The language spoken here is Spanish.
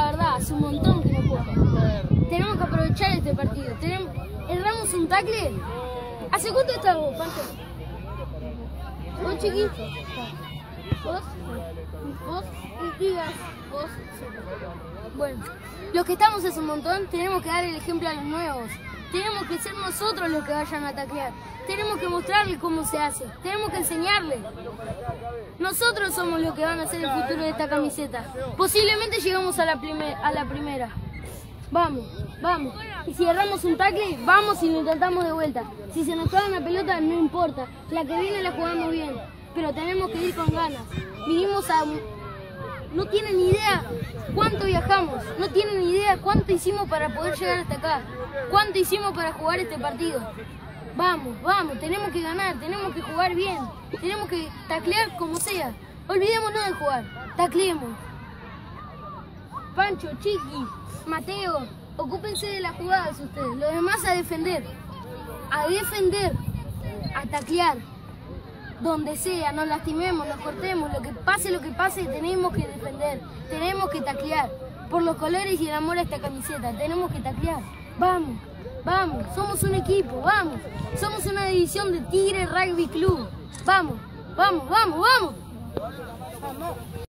la verdad, hace un montón que no juega. Tenemos que aprovechar este partido. Erramos un tackle. ¿Hace cuánto estás vos, Pancho? ¿Vos, chiqui? ¿Vos? ¿Vos? Digas, vos. Bueno, los que estamos hace un montón tenemos que dar el ejemplo a los nuevos. Tenemos que ser nosotros los que vayan a taclear. Tenemos que mostrarles cómo se hace. Tenemos que enseñarles. Nosotros somos los que van a ser el futuro de esta camiseta. Posiblemente llegamos a la primera. Vamos, vamos. Y si erramos un tackle, vamos y lo intentamos de vuelta. Si se nos cae una pelota, no importa. La que viene la jugamos bien. Pero tenemos que ir con ganas. Vinimos a... No tienen ni idea cuánto viajamos. No tienen ni idea cuánto hicimos para poder llegar hasta acá. Cuánto hicimos para jugar este partido. Vamos, vamos. Tenemos que ganar. Tenemos que jugar bien. Tenemos que taclear como sea. Olvidémonos de jugar. Tacleemos. Pancho, Chiqui, Mateo, ocúpense de las jugadas ustedes. Los demás a defender. A defender. A taclear. Donde sea, nos lastimemos, nos cortemos, lo que pase, tenemos que defender. Tenemos que taclear. Por los colores y el amor a esta camiseta. Tenemos que taclear. Vamos, vamos. Somos un equipo, vamos. Somos una división de Tigre Rugby Club. Vamos, vamos, vamos, vamos. Vamos.